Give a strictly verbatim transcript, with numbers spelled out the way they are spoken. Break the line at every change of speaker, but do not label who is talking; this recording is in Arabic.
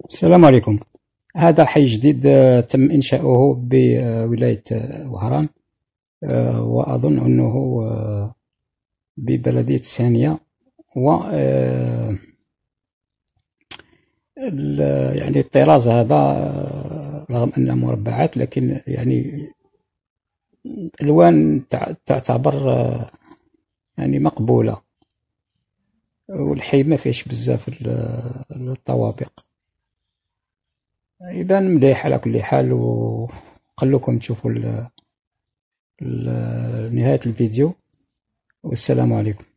السلام عليكم. هذا حي جديد آه، تم إنشاؤه بولاية آه، وهران. آه، وأظن أنه آه، ببلدية السانية. و آه، ال- يعني الطراز هذا آه، رغم أنه مربعات، لكن يعني الألوان تع- تعتبر آه، يعني مقبولة. والحي ما فيهش بزاف ال- الطوابق. يبان مليح على كل حال، وخلوكم تشوفوا ال- ال- نهاية الفيديو. والسلام عليكم.